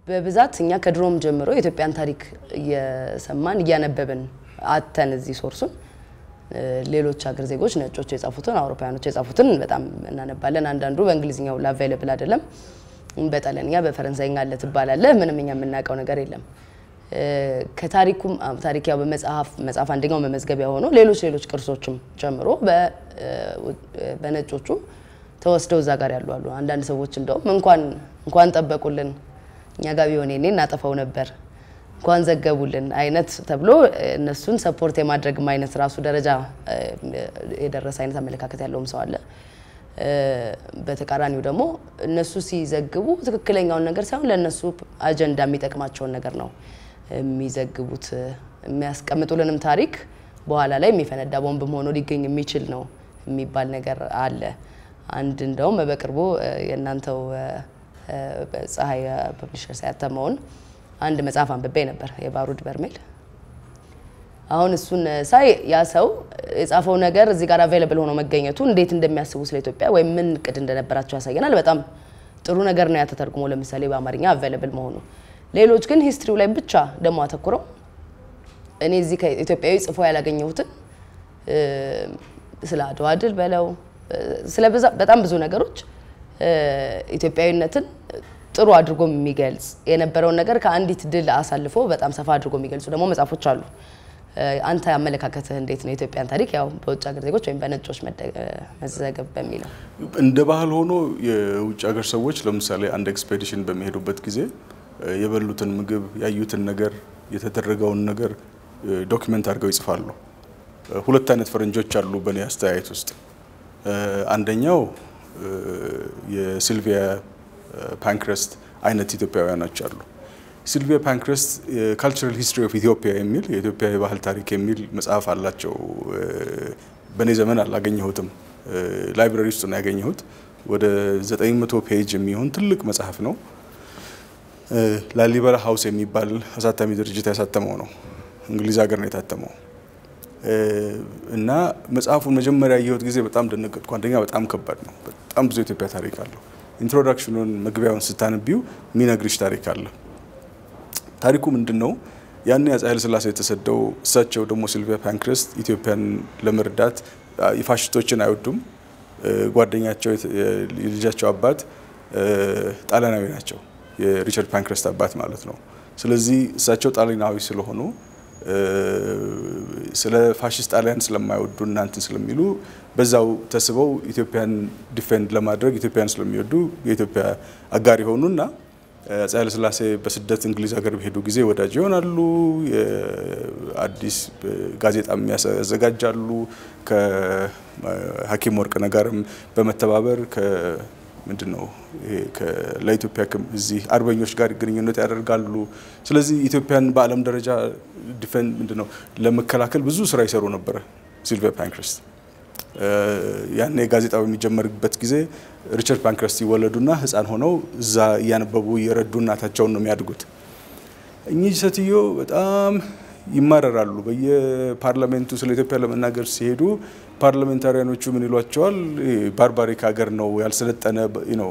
በብዛት እኛ ከድሮም ጀምሮ የኢትዮጵያን ታሪክ እየሰማን እያነበብን አተን እዚህ ሶርሱን ሌሎች ሀገር ዜጎች ነጮች የጻፉትን አውሮፓውያኖች የጻፉትን በጣም እናነባለን አንዳንዱ በእንግሊዝኛው ላቬለብል አይደለም በጣሊያንኛ በፈረንሳይኛ አለ ተባላለ ምንም እኛ የምናቀው ነገር የለም ከታሪኩም ታሪክ ያው መጽሐፍ አንደኛው መመዝገቢያ ሆኖ ሌሎች ቅርሶችም ጀምሮ በነጮቹ ተወስደው እዛ ጋር ያሉ አሉ አንዳንድ ሰዎች እንደው እንኳን ጠበቁልን እኛ ጋር ቢሆን እኔ እናጠፋው ነበር እንኳን ዘገቡልን አይነት ተብሎ እነሱን ሰፖርት የማድረግ ማይነስ ራሱ ደረጃ የደረሰ አይነት አመለካከት ያለውም ሰው አለ በተቃራኒው ደግሞ እነሱ ሲዘግቡ ትክክለኛውን ነገር ሳይሆን ለነሱ አጀንዳ የሚጠቅማቸውን ነገር ነው የሚዘግቡት የሚያስቀምጡልንም ታሪክ በኋላ ላይ የሚፈነዳ ቦምብም ሆኖ ሊገኝ የሚችል ነው የሚባል ነገር አለ አንድ እንደው በቅርቡ የናንተው ፀሃይ ፐብሊሸርስ ያተመውን አንድ መጽሐፍ አንብቤ ነበር የባሩድ በርሜል አሁን እሱን ሳይ ያ ሰው የጻፈው ነገር እዚህ ጋር አቬለብል ሆኖ መገኘቱ እንዴት እንደሚያስቡ ስለ ኢትዮጵያ ወይ ምን ቅድ እንደነበራቸው ያሳየናል በጣም ጥሩ ነገር ነው ያተተርጉሞ ለምሳሌ በአማርኛ አቬለብል መሆኑ ሌሎች ግን ሂስትሪው ላይ ብቻ ደሞ አተኩረው እኔ እዚህ ከኢትዮጵያዊ ጽፎ ያላገኘሁትን ስለ አድዋ ድል በለው ስለ በጣም ብዙ ነገሮች ኢትዮጵያዊነትን ጥሩ አድርጎ የሚገልጽ የነበረው ነገር ከአንዲት ድል አሳልፎ በጣም ሰፋ አድርጎ የሚገልጹ ደግሞ መጽሐፎች አሉ አንተ አመለካከትህ እንዴት ነው ኢትዮጵያን ታሪክ ያው በውጭ ሀገር ዜጎች ወይም በነጮች መዘገብ በሚለው እንደ ባህል ሆኖ የውጭ ሀገር ሰዎች ለምሳሌ አንድ ኤክስፔዲሽን በሚሄዱበት ጊዜ የበሉትን ምግብ ያዩትን ነገር የተደረገውን ነገር ዶክመንት አድርገው ይጽፋሉ ሁለት አይነት ፈረንጆች አሉ በኔ አስተያየት ውስጥ አንደኛው የሲልቪያ ፓንክረስት አይነት ኢትዮጵያውያኖች አሉ ሲልቪያ ፓንክረስት ካልቸራል ሂስትሪ ኦፍ ኢትዮጵያ የሚል የኢትዮጵያ የባህል ታሪክ የሚል መጽሐፍ አላቸው በኔ ዘመን አላገኘሁትም ላይብራሪ ውስጥ ነው ያገኘሁት ወደ 900 ፔጅ የሚሆን ትልቅ መጽሐፍ ነው ላሊበላ ሃውስ የሚባል አሳታሚ ድርጅት ያሳተመው ነው እንግሊዝ ሀገር ነው የታተመው እና መጽሐፉን መጀመሪያ ያየሁት ጊዜ በጣም ደነገጥኩ አንደኛ በጣም ከባድ ነው በጣም ብዙ ኢትዮጵያ ታሪክ አለው ኢንትሮዳክሽኑን መግቢያውን ስታነቢው ሚነግሪሽ ታሪክ አለ ታሪኩ ምንድነው ያኔ አጻይል ስላሴ የተሰደው እሳቸው ደግሞ ሲልቪያ ፓንክረስት ኢትዮጵያን ለመርዳት ይፋሽቶችን አይወዱም ጓደኛቸው የልጃቸው አባት ጣሊያናዊ ናቸው የሪቻርድ ፓንክረስት አባት ማለት ነው ስለዚህ እሳቸው ጣሊያናዊ ስለሆኑ ስለ ፋሺስት ጣሊያን ስለማይወዱ እናንተን ስለሚሉ በዛው ተስበው ኢትዮጵያን ዲፌንድ ለማድረግ ኢትዮጵያን ስለሚወዱ የኢትዮጵያ አጋር ይሆኑና አጻይል ስላሴ በስደት እንግሊዝ ሀገር በሄዱ ጊዜ ወዳጅ ይሆናሉ የአዲስ ጋዜጣ የሚያዘጋጃሉ ከሐኪም ወርቅ ነጋርም በመተባበር ምንድነው ለኢትዮጵያ እዚህ አርበኞች ጋር ግንኙነት ያደርጋሉ ስለዚህ ኢትዮጵያን በአለም ደረጃ ዲፌንድ ምንድነው ለመከላከል ብዙ ስራ ይሰሩ ነበር ሲልቪያ ፓንክረስት ያኔ ጋዜጣው የሚጀመርበት ጊዜ ሪቻርድ ፓንክረስት ይወለዱና ህፃን ሆነው እዛ ያነበቡ ይረዱና ታቸውን ነው የሚያድጉት እኚህ ሴትዮ በጣም ይማረራሉ በየፓርላሜንቱ ስለ ኢትዮጵያ ለመናገር ሲሄዱ ፓርላሜንታሪያኖቹ ምን ይሏቸዋል ባርባሪክ ሀገር ነው ያልሰለጠነ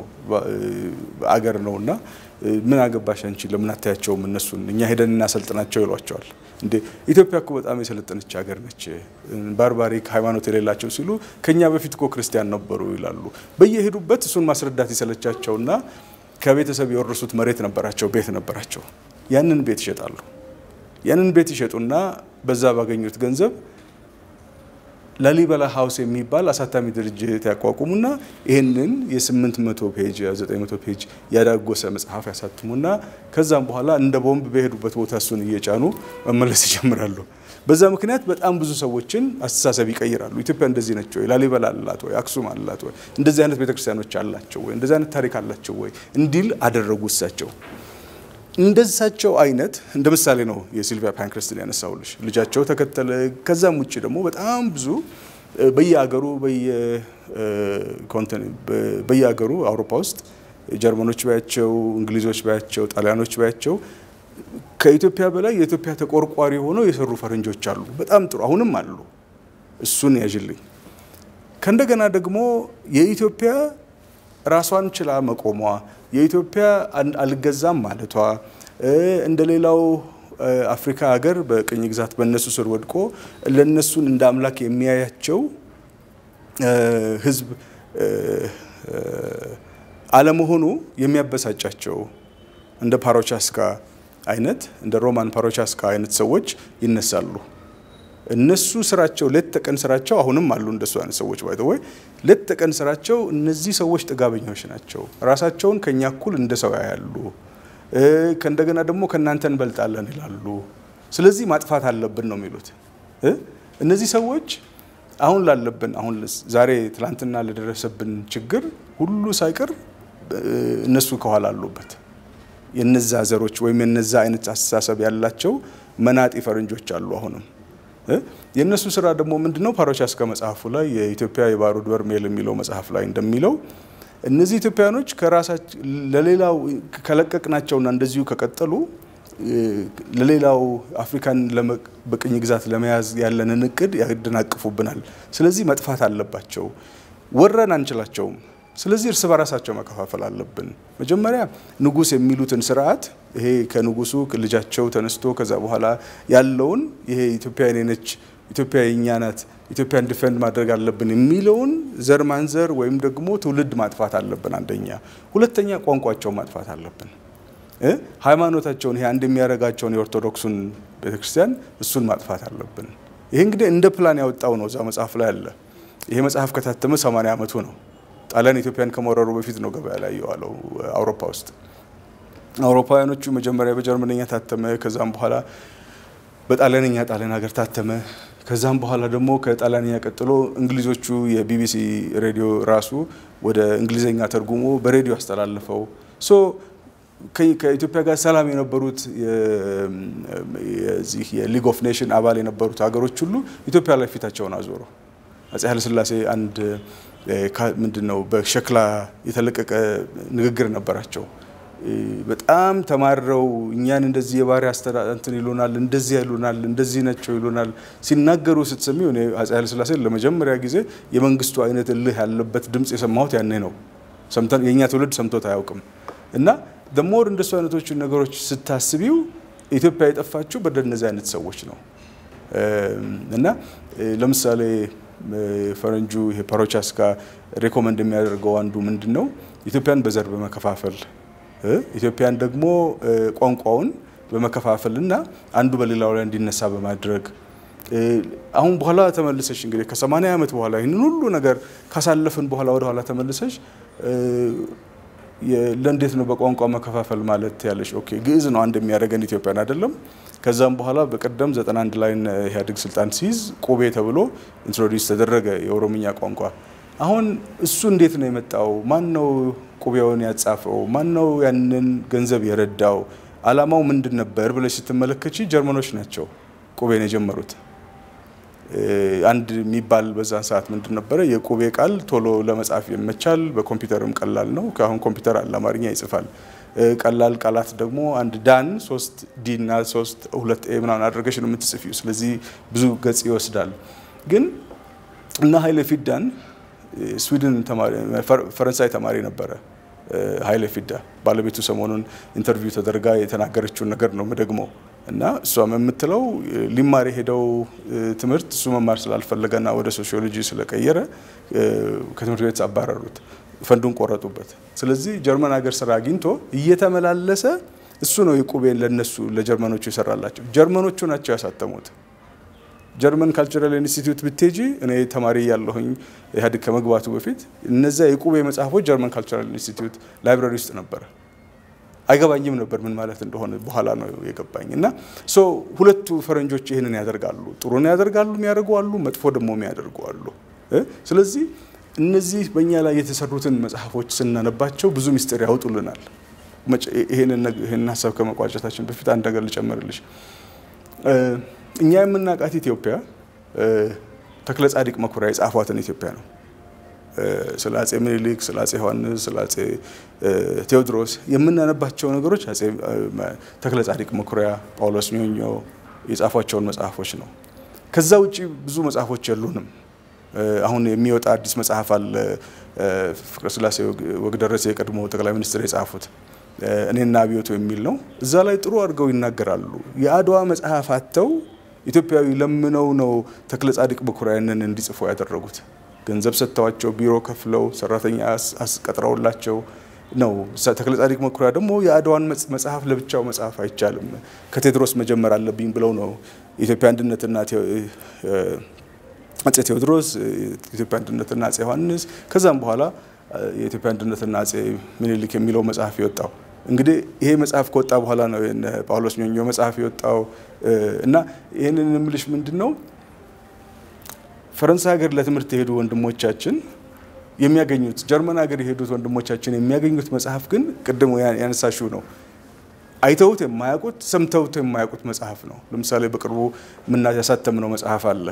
አገር ነውና ምን አገባሽ አንቺ ለምን አታያቸውም እነሱን እኛ ሄደን እናሰልጥናቸው ይሏቸዋል እንዴ ኢትዮጵያ እኮ በጣም የሰለጠነች ሀገር ነች ባርባሪክ ሃይማኖት የሌላቸው ሲሉ ከኛ በፊት እኮ ክርስቲያን ነበሩ ይላሉ በየሄዱበት እሱን ማስረዳት ይሰለቻቸውና ከቤተሰብ የወረሱት መሬት ነበራቸው ቤት ነበራቸው ያንን ቤት ይሸጡና በዛ ባገኙት ገንዘብ ላሊበላ ሃውስ የሚባል አሳታሚ ድርጅት ያቋቁሙና ይሄንን የ800 ፔጅ 900 ፔጅ ያዳጎሰ መጽሐፍ ያሳትሙና ከዛም በኋላ እንደ ቦምብ በሄዱበት ቦታ እሱን እየጫኑ መመለስ ይጀምራሉ በዛ ምክንያት በጣም ብዙ ሰዎችን አስተሳሰብ ይቀይራሉ ኢትዮጵያ እንደዚህ ነች ወይ ላሊበላ አላት ወይ አክሱም አላት ወይ እንደዚህ አይነት ቤተክርስቲያኖች አላቸው ወይ እንደዚህ አይነት ታሪክ አላቸው ወይ እንዲል አደረጉሳቸው እንደዛቸው አይነት እንደምሳሌ ነው የሲልቪያ ፓንክረስትን ያነሳውልሽ ልጃቸው ተከተለ ከዛም ውጪ ደግሞ በጣም ብዙ በየአገሩ አውሮፓ ውስጥ ጀርመኖች ባያቸው እንግሊዞች ባያቸው ጣሊያኖች ባያቸው ከኢትዮጵያ በላይ የኢትዮጵያ ተቆርቋሪ ሆነው የሰሩ ፈረንጆች አሉ በጣም ጥሩ አሁንም አሉ እሱን ያጅልኝ ከእንደገና ደግሞ የኢትዮጵያ ራሷን ችላ መቆሟ የኢትዮጵያ አልገዛም ማለቷ እንደሌላው አፍሪካ ሀገር በቅኝ ግዛት በእነሱ ስር ወድቆ ለነሱን እንደ አምላክ የሚያያቸው ህዝብ አለመሆኑ የሚያበሳጫቸው እንደ ፓሮቻስካ አይነት እንደ ሮማን ፓሮቻስካ አይነት ሰዎች ይነሳሉ እነሱ ስራቸው ለተቀን ስራቸው አሁንም አሉ እንደሱ አይነት ሰዎች ባይተወይ ለተቀን ስራቸው እነዚህ ሰዎች ጥጋበኞች ናቸው ራሳቸውን ከኛ እኩል እንደ ሰው ያያሉ ከእንደገና ደግሞ ከናንተን በልጣለን ይላሉ ስለዚህ ማጥፋት አለብን ነው የሚሉት እነዚህ ሰዎች አሁን ላለብን አሁን ዛሬ ትላንትና ለደረሰብን ችግር ሁሉ ሳይቀር እነሱ ከኋላ አሉበት የነዛ ዘሮች ወይም የነዛ አይነት አስተሳሰብ ያላቸው መናጢ ፈረንጆች አሉ አሁንም የነሱ ስራ ደግሞ ምንድነው ፓሮቻስካ መጽሐፉ ላይ የኢትዮጵያ የባሩድ በርሜል የሚለው መጽሐፍ ላይ እንደሚለው እነዚህ ኢትዮጵያኖች ከራሳቸው ለሌላው ከለቀቅናቸውና እንደዚሁ ከቀጠሉ ለሌላው አፍሪካን በቅኝ ግዛት ለመያዝ ያለንን እቅድ ያደናቅፉብናል ስለዚህ መጥፋት አለባቸው ወረን አንችላቸውም ስለዚህ እርስ በራሳቸው መከፋፈል አለብን መጀመሪያ ንጉስ የሚሉትን ስርዓት ይሄ ከንጉሱ ልጃቸው ተነስቶ ከዛ በኋላ ያለውን ይሄ ኢትዮጵያ የኔነች ኢትዮጵያ የኛናት ኢትዮጵያን ዲፌንድ ማድረግ አለብን የሚለውን ዘር ማንዘር ወይም ደግሞ ትውልድ ማጥፋት አለብን አንደኛ ሁለተኛ ቋንቋቸው ማጥፋት አለብን ሃይማኖታቸውን ይሄ አንድ የሚያረጋቸውን የኦርቶዶክሱን ቤተክርስቲያን እሱን ማጥፋት አለብን ይሄ እንግዲህ እንደ ፕላን ያወጣው ነው ዛ መጽሐፍ ላይ አለ ይሄ መጽሐፍ ከታተመ 80 አመቱ ነው ጣሊያን ኢትዮጵያን ከመወረሩ በፊት ነው ገበያ ላይ ያለው አውሮፓ ውስጥ አውሮፓውያኖቹ መጀመሪያ በጀርመንኛ ታተመ ከዛም በኋላ በጣሊያንኛ ጣሊያን ሀገር ታተመ ከዛም በኋላ ደግሞ ከጣሊያንኛ ቀጥሎ እንግሊዞቹ የቢቢሲ ሬዲዮ ራሱ ወደ እንግሊዘኛ ተርጉሞ በሬዲዮ አስተላልፈው ሶ ከኢትዮጵያ ጋር ሰላም የነበሩት የዚህ የሊግ ኦፍ ኔሽን አባል የነበሩት ሀገሮች ሁሉ ኢትዮጵያ ላይ ፊታቸውን አዞሩ አፄ ኃይለ ሥላሴ አንድ ምንድነው በሸክላ የተለቀቀ ንግግር ነበራቸው በጣም ተማረው እኛን እንደዚህ የባሪያ አስተዳንትን ይሉናል እንደዚህ ይሉናል እንደዚህ ናቸው ይሉናል ሲናገሩ ስትሰሚው እኔ አፄ ኃይለ ሥላሴ ለመጀመሪያ ጊዜ የመንግስቱ አይነት እልህ ያለበት ድምጽ የሰማሁት ያኔ ነው ሰምተን የኛ ትውልድ ሰምቶት አያውቅም እና ደሞር እንደሱ አይነቶች ነገሮች ስታስቢው ኢትዮጵያ የጠፋችው በእነዚህ አይነት ሰዎች ነው እና ለምሳሌ ፈረንጁ ይሄ ፓሮቻስካ ሪኮመንድ የሚያደርገው አንዱ ምንድነው ኢትዮጵያን በዘር በመከፋፈል ኢትዮጵያን ደግሞ ቋንቋውን በመከፋፈልና አንዱ በሌላው ላይ እንዲነሳ በማድረግ አሁን በኋላ ተመልሰሽ እንግዲህ ከ80 አመት በኋላ ይሄንን ሁሉ ነገር ካሳለፈን በኋላ ወደ ኋላ ተመልሰሽ ለእንዴት ነው በቋንቋ መከፋፈል ማለት ያለሽ ኦኬ ግዕዝ ነው አንድ የሚያደርገን ኢትዮጵያን አይደለም ከዛም በኋላ በቀደም 91 ላይ ኢህአዴግ ስልጣን ሲይዝ ቆቤ ተብሎ ኢንትሮዲዩስ ተደረገ የኦሮምኛ ቋንቋ አሁን እሱ እንዴት ነው የመጣው ማን ነው ቆቤውን ያጻፈው ማን ነው ያንን ገንዘብ የረዳው አላማው ምንድን ነበር ብለሽ ስትመለከቺ ጀርመኖች ናቸው ቆቤን የጀመሩት አንድ የሚባል በዛን ሰዓት ምንድን ነበር የቆቤ ቃል ቶሎ ለመጻፍ ይመቻል በኮምፒውተርም ቀላል ነው ካሁን ኮምፒውተር አለ አማርኛ ይጽፋል ቀላል ቃላት ደግሞ አንድ ዳን 3 ዲ እና 3 2 ኤ ምናምን አድርገሽ ነው የምትጽፊው ስለዚህ ብዙ ገጽ ይወስዳል ግን እና ኃይለ ፊዳን ስዊድን ተማሪ ፈረንሳይ ተማሪ ነበር ኃይለ ፊዳ ባለቤቱ ሰሞኑን ኢንተርቪው ተደርጋ የተናገረችው ነገር ነው ደግሞ እና እሷም የምትለው ሊማር ሄደው ትምህርት እሱ መማር ስላልፈለገና ወደ ሶሺዮሎጂ ስለቀየረ ከትምህርት ቤት አባረሩት ፈንዱን ቆረጡበት ስለዚህ ጀርመን ሀገር ስራ አግኝቶ እየተመላለሰ እሱ ነው የቆቤን ለነሱ ለጀርመኖቹ ይሰራላቸው ጀርመኖቹ ናቸው ያሳተሙት ጀርመን ካልቸራል ኢንስቲትዩት ብትጂ እኔ ተማሪ ያለሁኝ ኢህአዴግ ከመግባቱ በፊት እነዛ የቆቤ መጽሐፎች ጀርመን ካልቸራል ኢንስቲትዩት ላይብራሪ ውስጥ ነበር አይገባኝም ነበር ምን ማለት እንደሆነ በኋላ ነው የገባኝ እና ሶ ሁለቱ ፈረንጆች ይሄንን ያደርጋሉ ጥሩ ነው ያደርጋሉ የሚያደርጉ አሉ መጥፎ ደግሞ የሚያደርጉ አሉ ስለዚህ እነዚህ በእኛ ላይ የተሰሩትን መጽሐፎች ስናነባቸው ብዙ ሚስጥር ያወጡልናል ይሄንን ሐሳብ ከመቋጨታችን በፊት አንድ ነገር ልጨምርልሽ እኛ የምናቃት ኢትዮጵያ ተክለ ጻድቅ መኩሪያ የጻፏትን ኢትዮጵያ ነው ስላጼ ምኒልክ ስላጼ ዮሐንስ ስላጼ ቴዎድሮስ የምናነባቸው ነገሮች አጼ ተክለ ጻድቅ መኩሪያ ጳውሎስ ኞኞ የጻፏቸው መጽሐፎች ነው ከዛ ውጪ ብዙ መጽሐፎች የሉንም አሁን የሚወጣ አዲስ መጽሐፍ አለ ፍቅረ ስላሴ ወግደረሰ የቀድሞ ጠቅላይ ሚኒስትር የጻፉት እኔና አብዮቱ የሚል ነው እዛ ላይ ጥሩ አድርገው ይናገራሉ የአድዋ መጽሐፍ አተው ኢትዮጵያዊ ለምነው ነው ተክለ ጻድቅ በኩራያንን እንዲጽፉ ያደረጉት ገንዘብ ሰጥተዋቸው ቢሮ ከፍለው ሰራተኛ አስቀጥረውላቸው ነው ተክለ ጻድቅ መኩሪያ ደግሞ የአድዋን መጽሐፍ ለብቻው መጽሐፍ አይቻልም ከቴድሮስ መጀመር አለብኝ ብለው ነው ኢትዮጵያ አንድነትና አፄ ቴዎድሮስ ኢትዮጵያ አንድነትና አፄ ዮሐንስ ከዛም በኋላ የኢትዮጵያ አንድነትና አፄ ምኒልክ የሚለው መጽሐፍ ይወጣው እንግዲህ ይሄ መጽሐፍ ከወጣ በኋላ ነው ጳውሎስ ኞኞ መጽሐፍ ይወጣው እና ይሄንን ምልሽ ምንድነው ፈረንሳይ ሀገር ለትምህርት ሄዱ ወንድሞቻችን የሚያገኙት ጀርመን ሀገር ሄዱት ወንድሞቻችን የሚያገኙት መጽሐፍ ግን ቀደም ያነሳሽው ነው አይተውት የማያውቁት ሰምተውት የማያውቁት መጽሐፍ ነው ለምሳሌ በቅርቡ ምንና ያሳተምነው መጽሐፍ አለ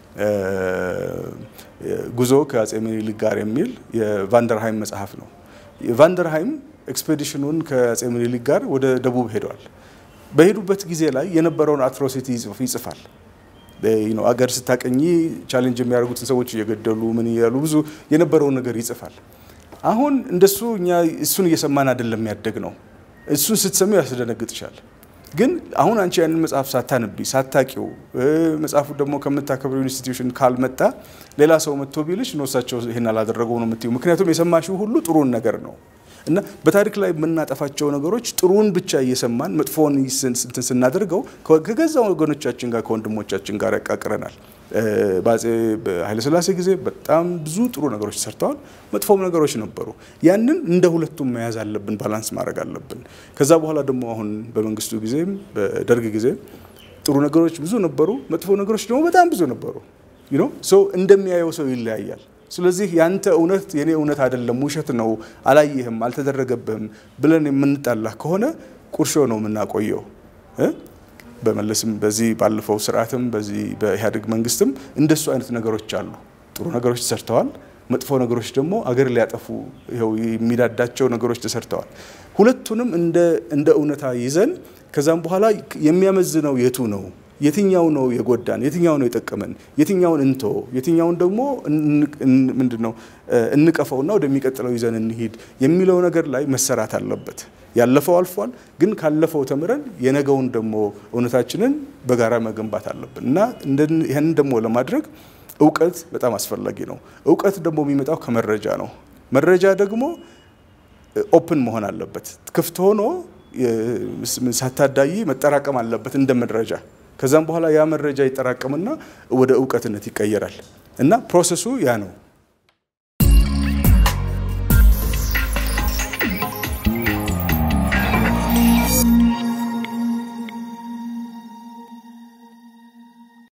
ጉዞ ከአፄ ምኒልክ ጋር የሚል የቫንደርሃይም መጽሐፍ ነው የቫንደርሃይም ኤክስፔዲሽኑን ከአፄ ምኒልክ ጋር ወደ ደቡብ ሄዷል በሄዱበት ጊዜ ላይ የነበረውን አትሮሲቲ ይጽፋል አገር ስታቀኝ ቻሌንጅ የሚያደርጉትን ሰዎች እየገደሉ ምን ይያሉ ብዙ የነበረው ነገር ይጽፋል አሁን እንደሱ እኛ እሱን እየሰማን አይደለም ያደግ ነው እሱን ስትሰሙ ያስደነግጥሻል ግን አሁን አንቺ ያንን መጽሐፍ ሳታነቢ ሳታቂው መጽሐፉ ደግሞ ከመታከብሩ ኢንስቲትዩሽን ካልመጣ ሌላ ሰው መጥቶ ቢልሽ ነውሳቸው ይሄን አላደረገው ነው የምትዩ ምክንያቱም የሰማሽው ሁሉ ጥሩን ነገር ነው እና በታሪክ ላይ ምናጠፋቸው ነገሮች ጥሩን ብቻ እየሰማን መጥፎን ስናደርገው ከገዛው ወገኖቻችን ጋር ከወንድሞቻችን ጋር ያቃቅረናል ባጼ ኃይለ ሥላሴ ጊዜ በጣም ብዙ ጥሩ ነገሮች ሰርተዋል መጥፎም ነገሮች ነበሩ ያንን እንደ ሁለቱም መያዝ አለብን ባላንስ ማድረግ አለብን ከዛ በኋላ ደግሞ አሁን በመንግስቱ ጊዜ በደርግ ጊዜ ጥሩ ነገሮች ብዙ ነበሩ መጥፎ ነገሮች ደግሞ በጣም ብዙ ነበሩ ሶ እንደሚያየው ሰው ይለያያል ስለዚህ ያንተ እውነት የኔ እውነት አይደለም ውሸት ነው አላየህም አልተደረገብህም ብለን የምንጣላ ከሆነ ቁርሾ ነው ምናቆየው በመለስም በዚህ ባለፈው ስርዓትም በዚህ በኢህአዴግ መንግስትም እንደሱ አይነት ነገሮች አሉ ጥሩ ነገሮች ተሰርተዋል መጥፎ ነገሮች ደግሞ አገር ሊያጠፉ ይሄው የሚዳዳቸው ነገሮች ተሰርተዋል ሁለቱንም እንደ እውነታ ይዘን ከዛም በኋላ የሚያመዝነው የቱ ነው የትኛው ነው የጎዳን የትኛው ነው የጠቀመን የትኛውን እንቶ የትኛውን ደግሞ ምንድነው እንቀፈውና ወደሚቀጥለው ይዘን እንሂድ የሚለው ነገር ላይ መሰራት አለበት ያለፈው አልፏል ግን ካለፈው ተምረን የነገውን ደግሞ እውነታችንን በጋራ መገንባት አለብን እና ይሄን ደግሞ ለማድረግ ዕውቀት በጣም አስፈላጊ ነው ዕውቀት ደግሞ የሚመጣው ከመረጃ ነው መረጃ ደግሞ ኦፕን መሆን አለበት ክፍት ሆኖ ሳታዳይ መጠራቀም አለበት እንደ መረጃ ከዛም በኋላ ያ መረጃ ይጠራቀምና ወደ ዕውቀትነት ይቀየራል እና ፕሮሰሱ ያ ነው